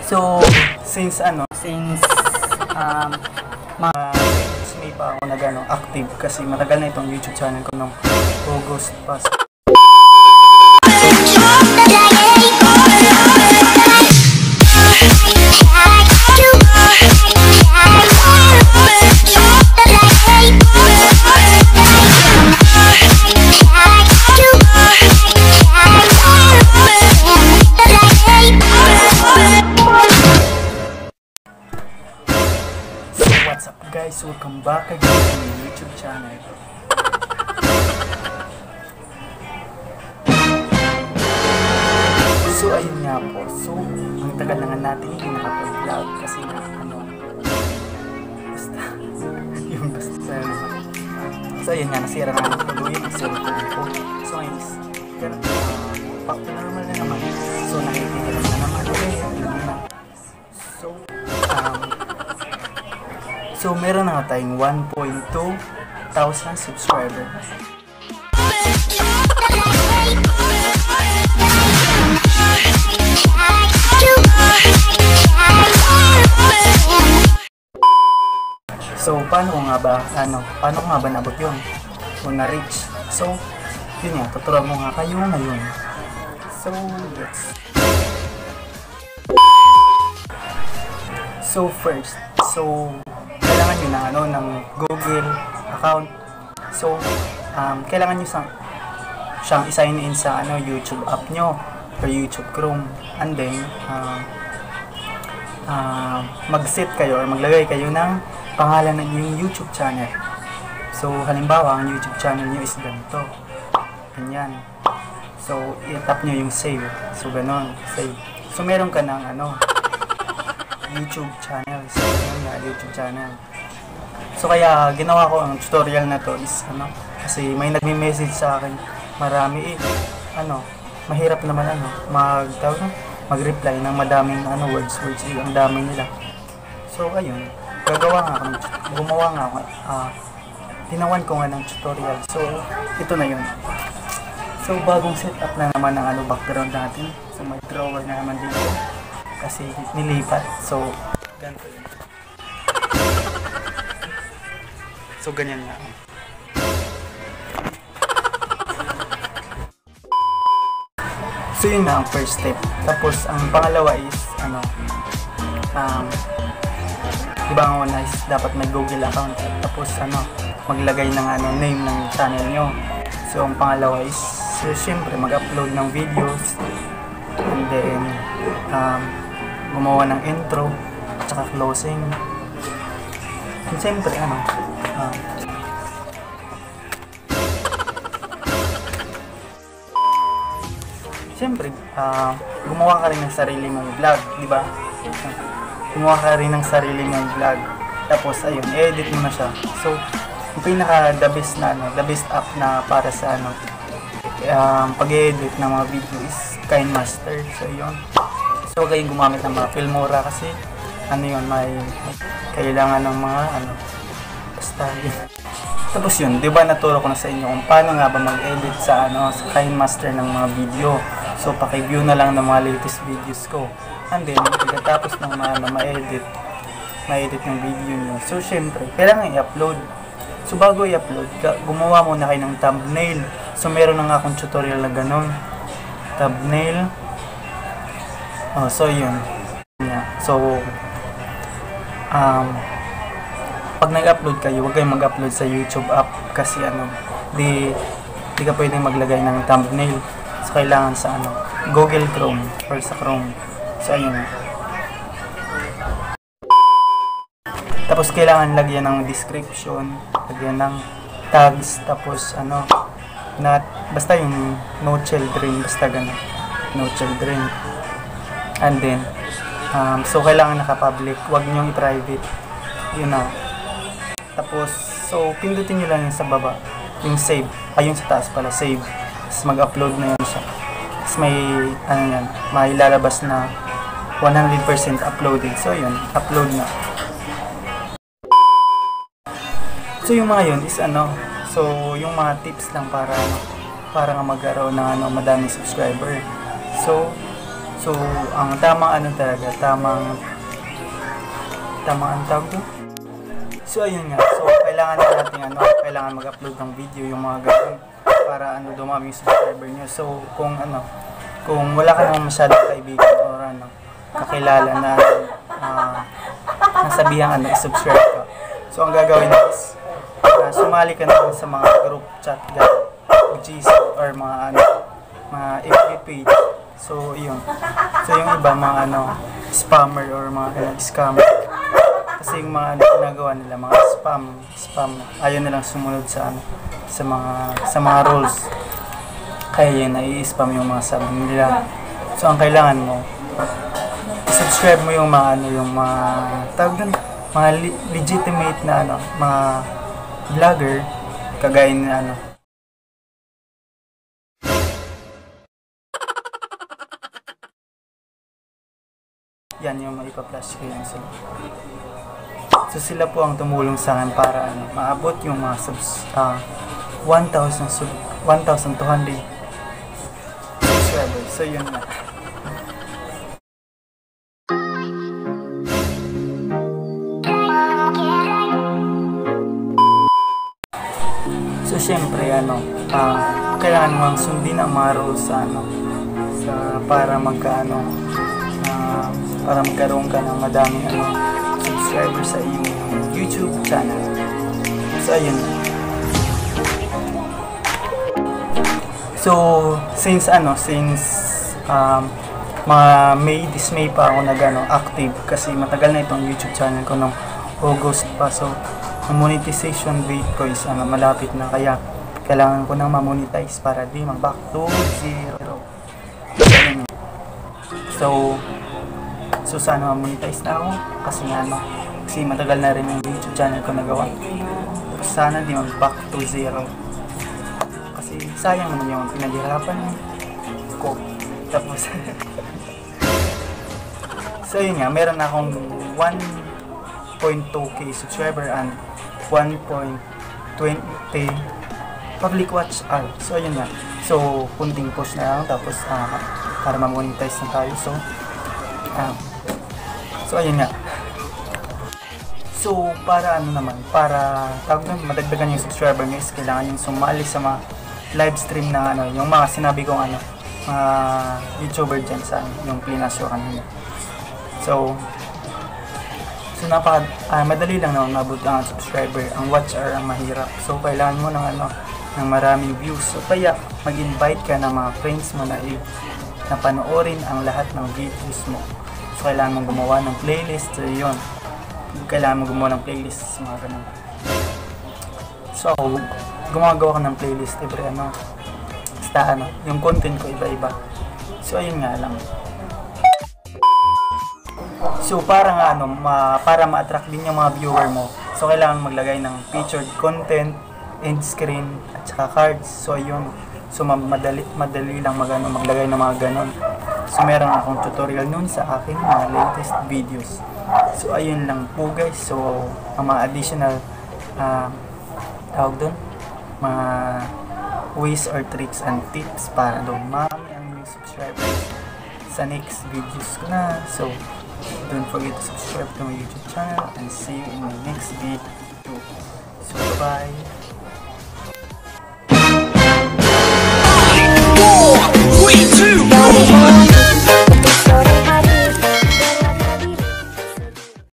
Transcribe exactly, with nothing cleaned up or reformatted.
So, since ano, since um, mga may pa ako na gano'ng active kasi matagal na itong YouTube channel ko ng August pa. What's up guys? Welcome back again to my YouTube channel. So ayun nga po. So, ang tagal na nga natin hindi nakapag-vlog kasi nga ano basta yung basta so ayun nga, nasira na ang tuloy ang cellphone ko. So ayun is pero uh, back to normal na naman. So nakikita na naman okay, ayun na. So um So, meron na nga tayong one point two thousand subscribers. So, paano nga ba, ano, paano nga ba nabot yun? Kung na-reach. So, yun nga, tuturuan mo nga kayo ngayon. So, let's... So, first, so, kailangan nyo ng, ano, ng Google account. So, um, kailangan nyo sang, siyang i-sign in sa ano, YouTube app nyo or YouTube Chrome. And then, uh, uh, mag-set kayo or maglagay kayo ng pangalan ng inyong YouTube channel. So, halimbawa, ang YouTube channel nyo is ganito. Ganyan. So, i-tap nyo yung save. So, ganon. Save. So, meron ka ng ano, YouTube channel. So, yun nga, YouTube channel. So, kaya ginawa ko ang tutorial na to is ano, kasi may nagme-message sa akin, marami eh, ano, mahirap naman ano, mag, mag-reply ng madaming ano, words, words, eh, ang dami nila. So, ayun, gagawa nga ako, gumawa nga ako, ah, tinawan ko nga ng tutorial. So, ito na yun. So, bagong setup na naman ng ano, background natin. So, may drawer na naman dito. Kasi nilipat. So, ganito yun. So, ganyan nga. So, yun na ang first step. Tapos, ang pangalawa is, ano, um, diba ang una is dapat may Google account. Tapos, ano, maglagay ng ano, name ng channel nyo. So, ang pangalawa is, so, syempre, mag-upload ng videos. And then, um, gumawa ng intro at saka closing. And siyempre ano uh, siyempre uh, gumawa ka rin ng sarili mong vlog, di ba? Gumawa ka rin ng sarili mong vlog, tapos ayun, edit mo na siya. So yung pinaka the best na ano, the best app na para sa ano um, pag-edit ng mga video is KineMaster. So yun, so kayong gumamit ng mga Filmora kasi ano yun, may, may kailangan ng mga ano basta yun. Tapos yun, di ba naturo ko na sa inyo kung paano nga ba mag-edit sa ano sa KineMaster ng mga video. So paki-view na lang ng mga latest videos ko. And then pagkatapos ng mga ano, ma-edit ma-edit ng video nyo, so syempre kailangan i-upload. So bago i-upload, gumawa muna kayo ng thumbnail. So meron na nga akong tutorial na ganun, thumbnail. Oh, so yun. Yeah. So um pag nag-upload kayo, huwag kayong mag-upload sa YouTube app kasi ano, di di ka pwedeng maglagay ng thumbnail. So kailangan sa ano, Google Chrome or sa Chrome. So ayun. Tapos kailangan lagyan ng description, lagyan ng tags, tapos ano, not basta yung no children, basta ganun. No children. And then, um, so kailangan naka-public, huwag nyo i-private. Yun na. Tapos, so pindutin nyo lang yung sa baba, yung save, ay yung sa taas pala, save. Tapos mag-upload na yun siya. Tapos may, ano yan, may lalabas na one hundred percent uploaded. So yun, upload na. So yung mga yun is ano, so yung mga tips lang para, para nga magkaroon ng ano, madaming subscriber. So, So, ang tamang ano talaga, tamang tamang ang tawag doon. So, ayun nga. So, kailangan na natin ano, kailangan mag-upload ng video yung mga ganun para ano, dumami yung subscriber nyo. So, kung ano, kung wala ka naman masyadong kaibigan or ano, kakilala na uh, nasabihan ano, i-subscribe ka. So, ang gagawin is uh, sumali ka na sa mga group chat G C or mga ano, mga F B page. So, yun. So, yung iba, mga ano, spammer or mga ano, scammer. Kasi yung mga ano, ginagawa nila, mga spam, spam, ayaw nilang sumunod sa ano, sa mga, sa mga rules. Kaya yun, nai-spam yung mga sabi nila. So, ang kailangan mo, subscribe mo yung mga ano, yung mga, tawag doon, mga legitimate na ano, mga vlogger, kagaya na ano, yan yung maipa-flash ko yun sila. So sila po ang tumulong sa akin para ano, maabot yung mga subs, uh, one thousand two hundred subscribers. So yun na. So syempre ano, uh, kailangan mo sundin ang mga rules sa ano, sa, para magkaano, uh, para magkaroon ka ng madaming ano, subscribers sa iyong YouTube channel. So ayun. So since ano, since um, mga May, this May pa ako nag ano, active kasi matagal na itong YouTube channel ko nung August pa. So ang monetization rate ko is ano, malapit na, kaya kailangan ko nang ma-monetize para di mag-back to zero. So So sana ma-monetize na ako kasi nga ano, kasi matagal na rin yung YouTube channel ko nagawa. Sana di mag-back to zero. Kasi sayang naman yung pinaghirapan ko. Tapos so yun nga, meron akong one point two K subscriber and one point two zero public watch hour. So yun nga. So kunting push na lang tapos uh, para ma-monetize na tayo. So um, So ayun nga. So para ano naman, para tawag doon, madagdagan yung subscriber nyo is kailangan yung sumali sa mga live stream na ano, yung mga sinabi kong ano, mga YouTuber dyan sa ano, yung pinasyo kanina. So So napaka uh, madali lang naman mabot ang subscriber, ang watch hour ang mahirap. So kailangan mo ng ano, ng maraming views. So kaya mag-invite ka ng mga friends mo na i na panoorin ang lahat ng videos mo. So, kailangan mong gumawa ng playlist. So, yun. Kailangan mong gumawa ng playlist. Mga ganun. So, ako, gumagawa ka ng playlist every ano. Basta ano, yung content ko iba-iba. So, ayun nga lang. So, para nga ano, ma para ma-attract din yung mga viewer mo. So, kailangan maglagay ng featured content, end screen, at saka cards. So, ayun. So, madali, madali lang mag, ano, maglagay ng mga ganon. So, meron akong tutorial nun sa aking mga latest videos. So, ayun lang po guys. So, ang mga additional uh, tawag doon, mga ways or tricks and tips para dumami ang new subscribers sa next videos ko na. So, don't forget to subscribe to my YouTube channel and see you in my next video. So, bye-bye! Three, two, one.